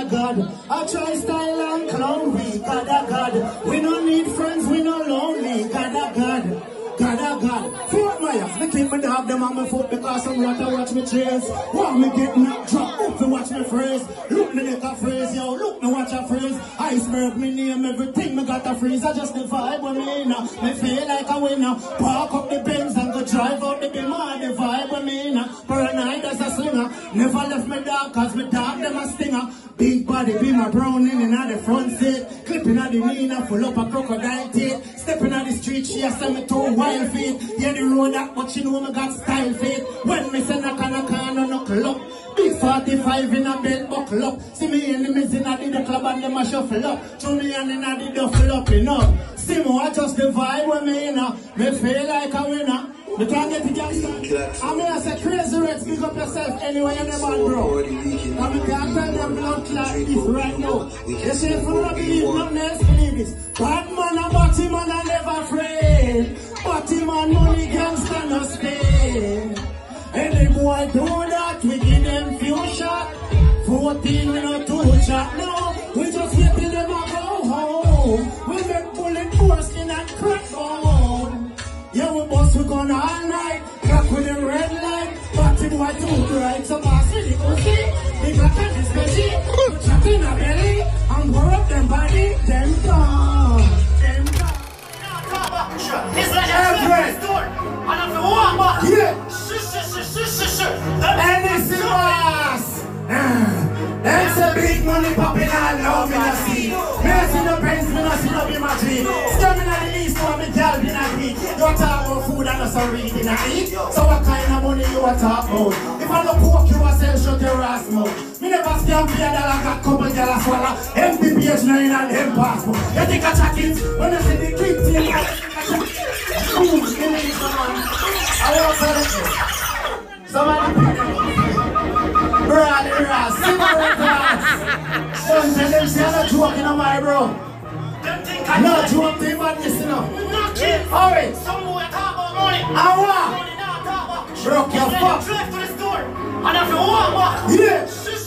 God. I try style and clown, we God. We don't need friends, we no lonely, God. Fort Myers, me keep my dog them on my foot because some rat watch me chase. Want me get knocked drop up to watch me phrase. Look me make a phrase, yo, look me watch a phrase. Iceberg, me name everything, me got a phrase. I just the vibe with me now. Me feel like a winner. Park up the Benz and go drive out the Beamer. The vibe with me now. Paranoid as a slinger. Never left me dog cause me dog them a stinger. Big body, be my brown in the front seat. Clipping at the Nina, full up a crocodile teeth. Stepping on the street, she a send me to wild feet. Yeah, the road that, but she know me got style feet. When me say knock on a corner, knuckle up. Big 45 in a belt buckle up. See me enemies in the club and them a shuffle up. Throw me and in the duffel up, you know. See me, I just the vibe with me, you know. Me feel like a winner. We can't get the gangster. I mean, I say crazy Rex, pick up yourself anyway in the man, bro. I mean, can't tell them blood clot if right now. They say if you don't believe, nothing else believe this. Bad man and batty man are never afraid. Batty man, money gangster no stay. Any boy do that, we give them few shot. 14 minutes to chat now. We just get to them and go home. We make bullet burst in that crack bone. Yeah, we bust, we gone all night. Crack with the red light. Batty boy too bright. So pass with the pussy. They got that especially. Chat in a belly. And pour up them body. Them gone. Them gone. It's like a store. And I'm the one, but yeah. And this is us. That's a big money popping all now, me no see. Me no see no pens, me no see no be my dream. Still me no the least one, me girl be not me. You a talk about food and not some reading I eat. So what kind of money you a talk about? If I no poke you a sell, shut your ass mouth. Me never scam for a dollar, got couple girl a swallow. Empty page 9 and them passport. You think I check it? When I see the clip team, boom, give me this one. I want to tell you. Somebody brother, cigarette glass. Don't tell them say I'm not joking on my bro. No joke thing but this, you know. Alright. Some boy talk about money. Money not talk about. Broke your fuck. Drive to the store. And if you want what? Yeah.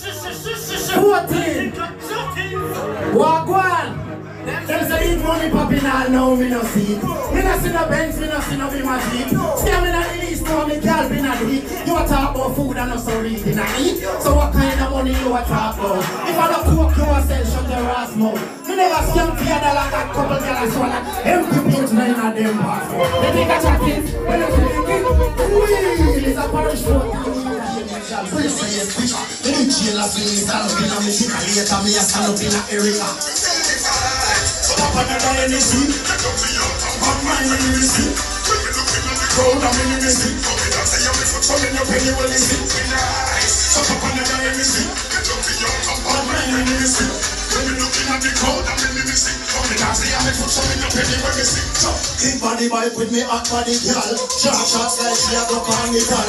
14. Walk one. Them say eat money popping all now, me no see. Me no see no Benz, me no see no be my Jeep. Scam me not the least, no me girl be not the. You a talk about food and not so reading I eat. So what kind of money you a talk about? If I don't cook you a sell, shut your ass mouth. Me never scam for a dollar, got couple girl a swallow. Empty page 9 of them passport. They take a chatting, when you see the kid, wheel is a parish road. Please say yes, bitch. Let me chill a swing, stand up in a machine, later me a stand up in a area. Up another energy, on my energy. Crowd I'm in energy. Say you're for trouble, your penny will is it. So up another energy, on my energy. When you looking at the crowd, I'm in energy. Say you're for trouble, your penny will is it. Keep body bike with me, hot body girl. Sharp shots like she a go carnival.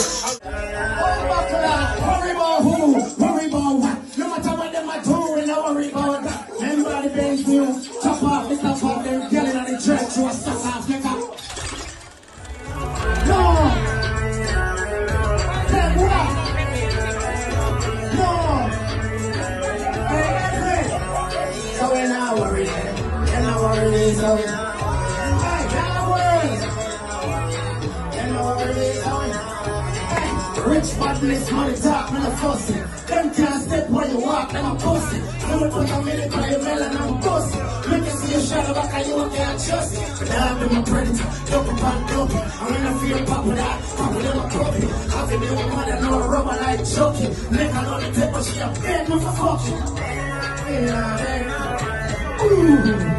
Worry about who? Worry about what? No matter what them are doing, I worry about that. Everybody bends you. Top off the top of them, yelling on the track to a suck off, pick up. No! Then what? No! Hey, so we're not worried, we're not worried, so we're not worried. We're not worried, so we're not. Rich badness, money talk, man, I'm fussy. Them can't step when you walk, them a pussy. Them will put a minute by your melon, I'm a pussy. Make you see your shadow back and you can't trust it. But I've been a predator, dope upon dope. I'm in a field, pop with that, pop with them a puppy. I've been doing more than no rubber like choking. Make her on the tip, but she a bad motherfucker. Ooh.